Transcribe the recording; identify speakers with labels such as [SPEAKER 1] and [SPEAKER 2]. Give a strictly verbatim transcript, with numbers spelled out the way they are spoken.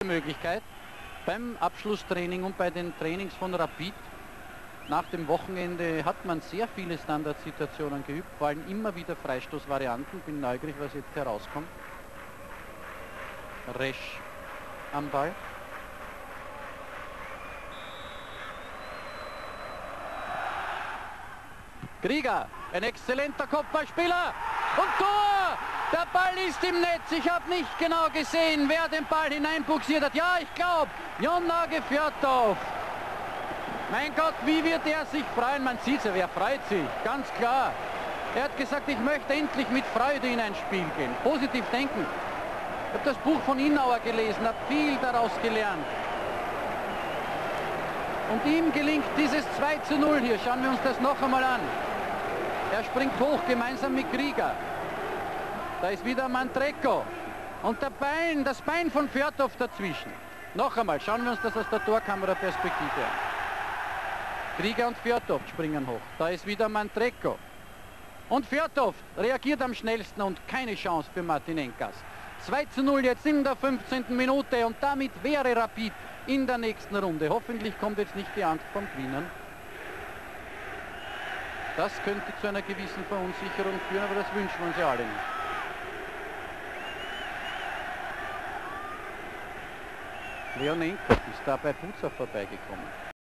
[SPEAKER 1] Möglichkeit beim Abschlusstraining und bei den Trainings von Rapid. Nach dem Wochenende hat man sehr viele Standardsituationen geübt, vor allem immer wieder Freistoßvarianten. Bin neugierig, was jetzt herauskommt. Resch am Ball. Krieger, ein exzellenter Kopfballspieler und Tor! Der Ball ist im Netz. Ich habe nicht genau gesehen, wer den Ball hineinbuxiert hat. Ja, ich glaube, Jon-Age Fjørtoft. Mein Gott, wie wird er sich freuen? Man sieht es, wer freut sich, ganz klar. Er hat gesagt, ich möchte endlich mit Freude in ein Spiel gehen. Positiv denken. Ich habe das Buch von Innauer gelesen, habe viel daraus gelernt. Und ihm gelingt dieses zwei zu null hier. Schauen wir uns das noch einmal an. Er springt hoch gemeinsam mit Krieger. Da ist wieder Mantreko. Und der Bein, das Bein von Fjørtoft dazwischen. Noch einmal, schauen wir uns das aus der Torkameraperspektive an. Krieger und Fjørtoft springen hoch. Da ist wieder Mantreko. Und Fjørtoft reagiert am schnellsten und keine Chance für Martinenkas. zwei zu null jetzt in der fünfzehnten Minute und damit wäre Rapid in der nächsten Runde. Hoffentlich kommt jetzt nicht die Angst vom Gewinnen. Das könnte zu einer gewissen Verunsicherung führen, aber das wünschen wir uns ja alle nicht. Leonenko ist da bei Buza vorbeigekommen.